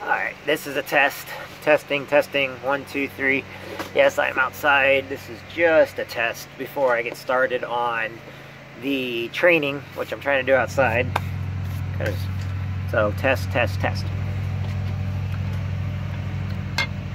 Alright, this is a test. Testing, 1, 2, 3. Yes, I'm outside. This is just a test before I get started on the training, which I'm trying to do outside. So, test.